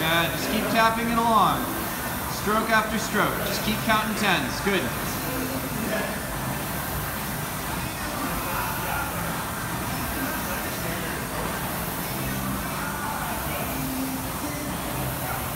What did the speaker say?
Yeah, just keep tapping it along. Stroke after stroke. Just keep counting tens. Good.